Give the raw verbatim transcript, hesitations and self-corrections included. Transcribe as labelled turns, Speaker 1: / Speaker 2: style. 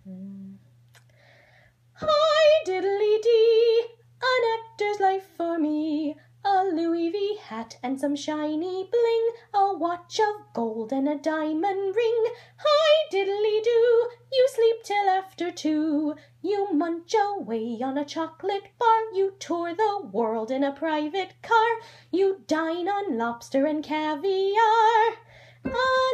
Speaker 1: Hi-diddle-dee-dee, an actor's life for me. A Louis V hat and some shiny bling, a watch of gold and a diamond ring. Hi-diddly-doo, you sleep till after two. You munch away on a chocolate bar. You tour the world in a private car. You dine on lobster and caviar.